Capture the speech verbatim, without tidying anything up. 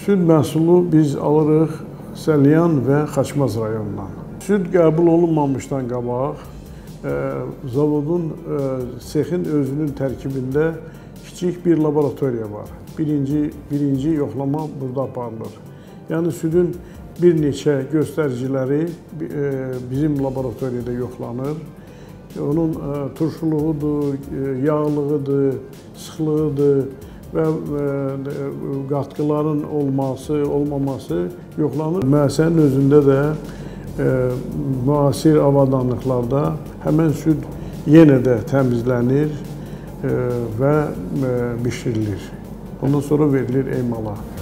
Süd məhsulu biz alırıq Səlyan və Xaçmaz rayonundan. Süd qəbul olunmamışdan qabaq, e, zavodun, e, sexin özünün tərkibində kiçik bir laboratoriya var. Birinci, birinci yoxlama burada aparılır. Yəni südün bir neçə göstəriciləri e, bizim laboratoriyada yoxlanır. Onun e, turşuluğudur, e, yağlığıdır, sıxlığıdır və e, qatqıların olması, olmaması yoxlanır. Müəssisənin özündə də e, müasir avadanlıqlarda həmən süd yenə də təmizlənir e, və e, bişirilir. Ondan sonra verilir emala.